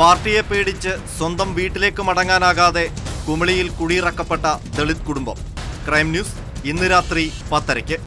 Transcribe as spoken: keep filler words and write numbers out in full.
പാർട്ടിയെ പേടിച്ച് സ്വന്തം വീട്ടിലേക്ക് മടങ്ങാനാകാതെ കുമളിയിൽ കുടിയിറക്കപ്പെട്ട ദളിത് കുടുംബം. ക്രൈം ന്യൂസ് ഇന്ന് രാത്രി പത്തരയ്ക്ക്.